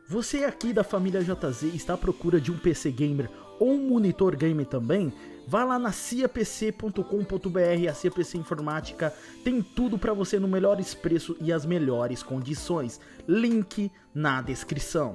Você aqui da família JZ está à procura de um PC gamer ou um monitor gamer também? Vá lá na ciapc.com.br, a Cia PC Informática tem tudo para você no melhores preços e as melhores condições. Link na descrição.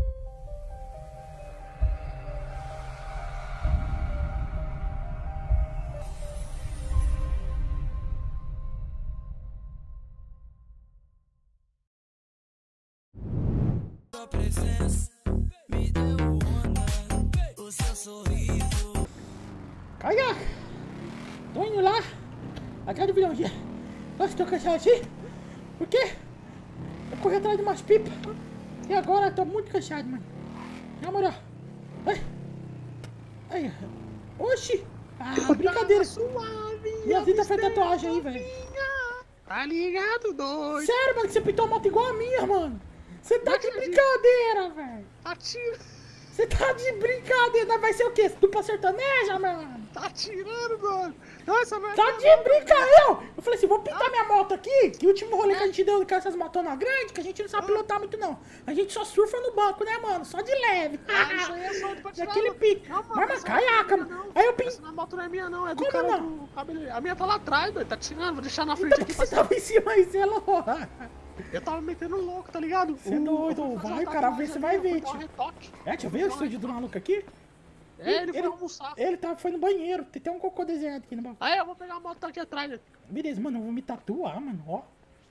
Presença me deu onda, o seu sorriso. Caraca! Tô indo lá, a casa do vilãozinho. Nossa, tô cansado assim. Por quê? Eu corri atrás de umas pipas e agora eu tô muito cansado, mano. Na moral. Ai. Ai. Oxi! Ah, brincadeira. Suave, Minha vida fez tatuagem aí, velho. Tá ligado, doido? Sério, mano, que você pintou a moto igual a minha, mano. Você tá de brincadeira, velho. Atira. Você tá de brincadeira. Vai ser o quê? Dupla sertaneja, mano? Tá atirando, doido. Nossa, velho. Tá de brincadeira. Eu falei assim, vou pintar minha moto aqui. Que o último rolê que a gente deu com essas motonas grandes, que a gente não sabe pilotar muito, não. A gente só surfa no banco, né, mano? Só de leve. Isso aí é só pra tirar. Daquele pique. Não, mano, Mas, essa caiaca, não é minha, mano. não. Aí eu pintei. Essa moto não é minha, não. É do Como cara não? do cabelo. A minha tá lá atrás, doido. Tá tirando. Vou deixar na frente Então aqui. por que você tava em cima aí, você é louco? Eu tava metendo louco, tá ligado? Você é doido. Vai, cara, vê se vai ver, tio. Retoque. É, deixa eu ver o estúdio do maluco aqui. Ele foi almoçar. Ele foi no banheiro. Tem até um cocô desenhado aqui no banco. Aí eu vou pegar a moto aqui atrás, né? Beleza, mano, eu vou me tatuar, mano, ó.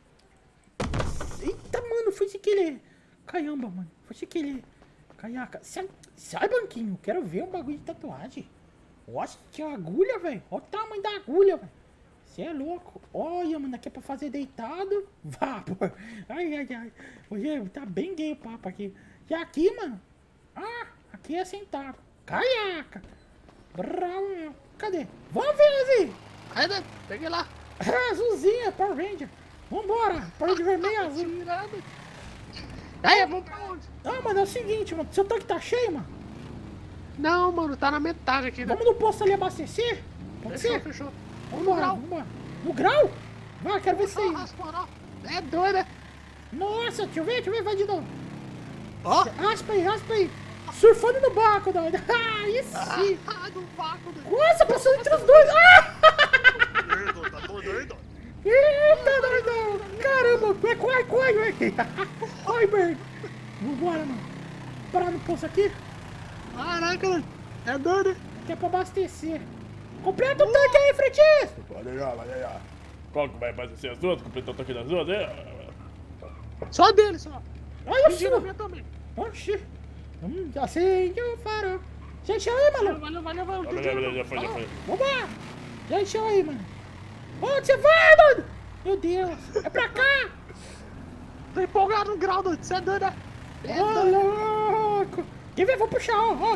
Eita, mano, foi sem querer. Caramba, mano, foi sem querer. Caiaca, sai, banquinho, quero ver um bagulho de tatuagem. Nossa, que agulha, velho. Olha o tamanho da agulha, velho. Você é louco. Olha, mano, aqui é pra fazer deitado. Vá, pô. Ai, ai, ai. Hoje tá bem gay o papo aqui. E aqui, mano. Ah, aqui é sentado. Caiaca. Bravo. Cadê? Vamos ver, Azul. Aí, né? Peguei lá. Azulzinha, Power Ranger. Vambora. Power de vermelho e azul. Tirando. Aí, vamos pra onde? Ah, mano, é o seguinte, mano. Seu tanque tá cheio, mano. Não, mano, tá na metade aqui, né? Vamos no posto ali abastecer? Pode ser? Fechou. Vambora, vambora. No grau? Vai, quero ver isso aí. É doido, né? Nossa, deixa eu ver, vai de novo. Ó. Raspa aí. Surfando no barco, doido. Ah, isso sim. Ah, do vácuo, doido. Nossa, passou entre os dois. Ah! Tá doido? Eita, doidão. Caramba, corre, velho. Corre, Berg. Vambora, mano. Parar no posto aqui. Caraca, doido. É doido, né? Que é pra abastecer. Completa o tanque aí, Fretis. Olha aí. Qual que vai abastecer as duas? Completou o toque das duas, né? Só dele, só. Olha o Mentira, senhor. minha também. Oxi. Acende o farol. Já encheu aí, mano. Valeu. Já foi. Vambora. Já encheu aí, mano. Onde você vai, doido? Meu Deus. É pra cá. Tô empolgado no grau, doido. Você é doido, né? Ô, louco. Quer ver? Vou puxar, ó.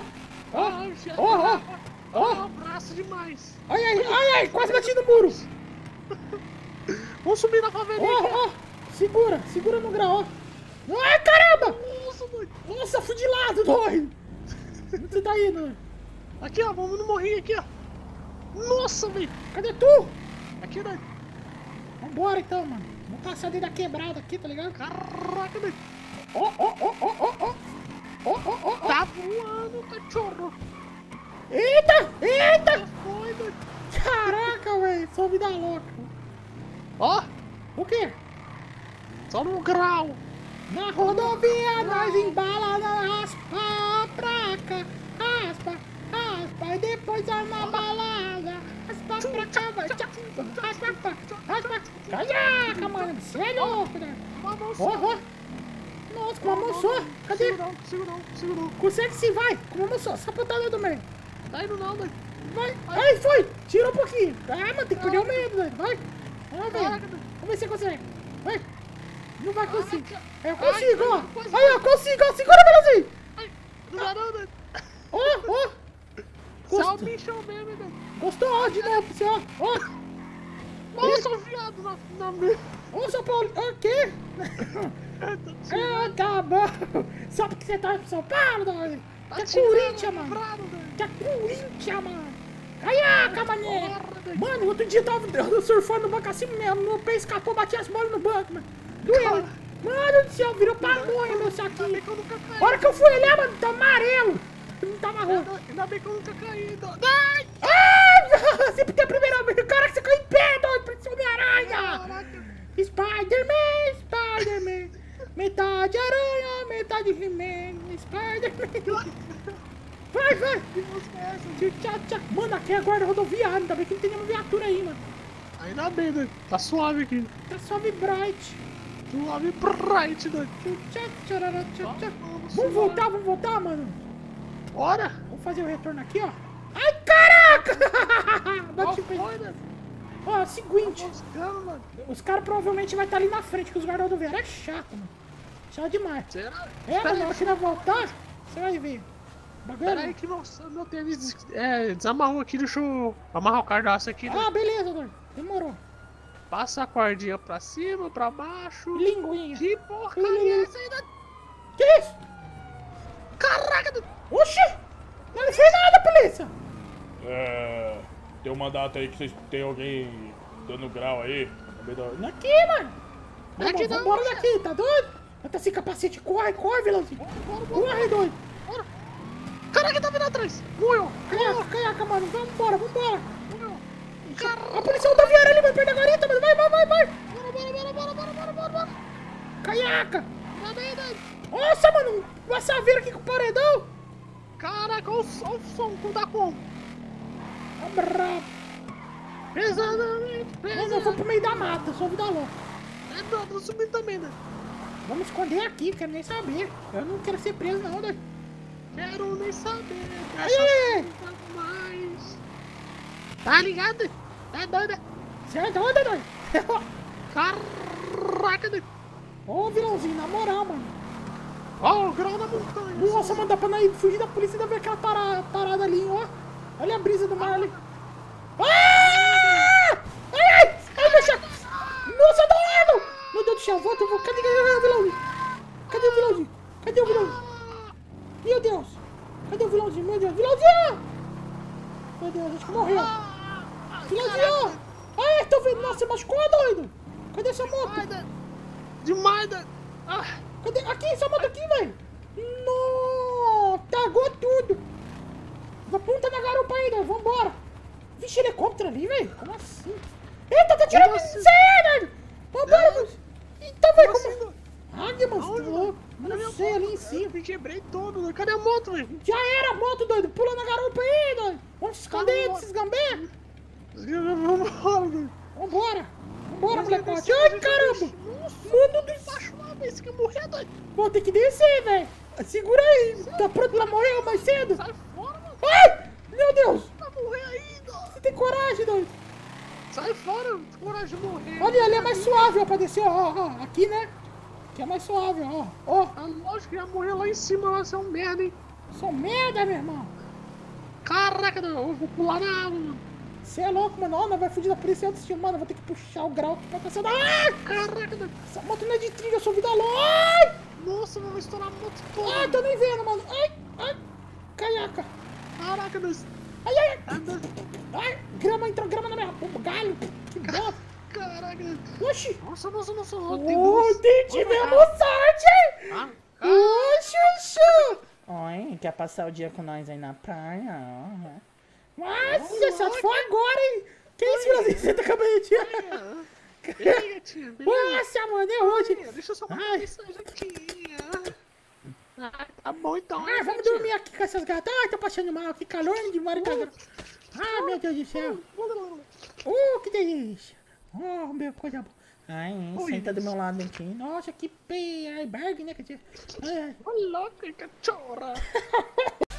Ó. Abraço demais. Ai, ai. Quase bati no muro. Vamos subir na favelinha. Ó. Segura no grau, ó. Ai, caramba. Nossa, doido. Nossa, fui de lado, doido. Onde você tá indo? Aqui, ó. Vamos no morrinho aqui, ó. Nossa, velho. Cadê tu? Aqui, doido. Vambora então, mano. Vamos passar dentro da quebrada aqui, tá ligado? Caraca, doido. Ó. Tá voando, cachorro. Eita. Foi, doido. Caraca, velho. Só vida louca. Ó. O quê? Só no grau. Na rodovia nós embala, raspa a placa. Raspa. E depois vai na balada. Raspa pra cá, vai. Raspa. Caraca, mano. Você é louco, né? Ó. Nossa, com uma mão só. Cadê? Segurou. Consegue sim, vai. Com uma mão só. Sapotado do meio. Tá indo não, doido. Vai. Aí, foi. Tirou um pouquinho. Ah, mano, tem que perder o medo, velho. Vai. Vamos ver. Caraca, doido. Vamos ver se você consegue. Vai. Não vai conseguir. Caraca. Eu consigo, ó. Quase. Aí, ó, consigo. Segura, Velozinho. Ai, não dá não, doido. Ó. Você é um Gostou? bichão mesmo, hein, doido. Gostou? Ó, de novo pra você, ó. Nossa, o viado na minha. Ô, São Paulo. O quê? Tá bom. Só porque você tá em São Paulo, doido. Tá Que é tirando, Corinthians, mano. quebrado, doido. Que é Corinthians, mano. Caiaca, mané. Porra, doido. Mano, outro dia eu tava surfando no banco assim mesmo. Meu pé escapou, bati as bolas no banco, mano. Doeu. Mano do céu, virou pamonha meu saquinho. Ainda bem que eu nunca caí. A hora que eu fui olhar, mano, tá amarelo. Não tá marrom. Ainda bem que eu nunca caí. Ai! Ah, sempre tem a primeira vez. Cara, que você caiu em pé, doido. Parece Homem-Aranha. Caraca. Spider-Man, Spider-Man. Metade aranha, metade He-Man. Spider-Man. Vai, vai. Que música é essa? Tchau, tchau. Mano, aqui é a guarda rodoviária. Ainda bem que não tem nenhuma viatura aí, mano. Ainda bem, né? Tá suave aqui. Tá suave bright. Suave bright, né? Tchau, tcharará, tchau, tchau. Vamos Vamos voltar, mano. Bora! Vamos fazer o retorno aqui, ó. Ai, caraca! Bati o pé. Foi, né? Ó, é o seguinte. Moscando, mano. Os caras provavelmente vai estar ali na frente, que os guardas rodoviários é chato, mano. Chato demais. Será? É, mano, na hora que vai voltar, você vai ver. Bagulho. Pera aí que meu tênis desamarrou aqui, deixa eu amarrar o cardaço aqui, né? Ah, beleza, doido. Demorou. Passa a cordinha pra cima, pra baixo. Linguinha. Que porcaria é essa aí, né? Que isso? Caraca! Oxi! Não fez nada, polícia! Tem um mandato aí que vocês tem alguém dando grau aí. Acabei da- Não aqui, mano. Daqui não, Vambora moça. daqui, tá doido? Bota esse capacete, corre, vilãozinho. Corre, doido. Bora! Caraca, tá vindo atrás! Morreu! Caiaca, mano. Vambora. Morreu! A polícia rodoviária ali vai perder a garita, mano. Vai. Bora! Caiaca. Tá bem, né? Nossa, mano. Uma saveira aqui com o paredão. Caraca, olha o som que dá como! Tá brabo. Pesadamente, Mano, eu vou pro meio da mata, sou vida louca. tô subindo também, né? Vamos esconder aqui, quero nem saber. Eu não quero ser preso, não, doido. Quero nem saber. Ai. Mais. Tá ligado? É doida. Você é doido, doido? Caraca, doido. Ô, vilãozinho, na moral, mano. Ó, o grau da montanha. Nossa, mano, dá pra nós fugir da polícia e ainda ver aquela parada ali, ó. Olha a brisa do mar ali. Ah! Ai, meu chapa. Nossa, doido! Meu Deus do céu, volta, eu vou. Cadê o vilãozinho? Cadê o vilãozinho? Meu Deus. Cadê o vilãozinho? Meu Deus, vilãozinho! Meu Deus, acho que morreu. Vilãozinho! Ai, tô vendo. Nossa, você machucou, doido? Cadê essa moto? Demais, doido. Ah, Cadê? Aqui, essa moto aqui, velho. Nossa, cagou tudo. Aponta na garupa aí, doido. Vambora. Vixe, helicóptero ali, velho. Como assim? Eita, tá tirando Como de assim? você, velho. Vambora, velho. Eita, velho, Como como... assim, Águia, mano, você Aonde, tá louco? Cadê Não minha sei, moto? ali em Eu cima. me quebrei todo, doido. Cadê a moto, velho? Já era a moto, doido. Pula na garupa aí, doido. Vamos se esconder desses gambé. Vambora, doido. Vambora, molecote. Nossa, Ai, caramba. Nossa, Mano do céu. baixo lá, velho. Você quer morrer, doido? Vou ter que descer, velho. Segura aí. Tá pronto pra morrer mais cedo? Sai fora, mano. Ai, meu Deus. Vai morrer aí, doido. Você tem coragem, doido. Sai fora, não tem coragem de morrer. Olha, ali é mais suave, ó, pra descer, ó. Aqui, né? Aqui é mais suave, ó. Ah, lógico que ia morrer lá em cima, lá, você é um merda, hein? Sou merda, meu irmão. Caraca, eu vou pular na água, mano. Você é louco, mano. Ó, nós vai fugir da polícia antes de mano. Eu vou ter que puxar o grau aqui pra passar da... Ai, Caraca, doido. essa moto não é de trilha, eu sou vida louca. Ai, Nossa, eu vou estourar a moto toda. ai, tô nem vendo, mano. Ai, caiaca. Caraca, doido. Ai, Anda. ai, entrou grama na minha bomba, galho. Que bosta. Caraca, doido. Oxi. Nossa. Tivemos sorte. Ah, Chuchu. Oi, quer passar o dia com nós aí na praia? Nossa, só foi agora, hein? Que isso, Brasil? Você tá acabando de tirar? Beleza, tia, beleza. Nossa, mano, é hoje. Deixa eu só Ai. uma mensagem aqui. Ah, tá bom então. Ah, vamos dormir aqui com essas gatas. Ai, tô passando mal, que calor de Maricá. Ai, meu Deus do céu. Que delícia. Oh, meu, coisa boa. Ai, senta do meu lado aqui. Nossa, que peiberg, né? Quer dizer, ai. Ô, louca, cachorra.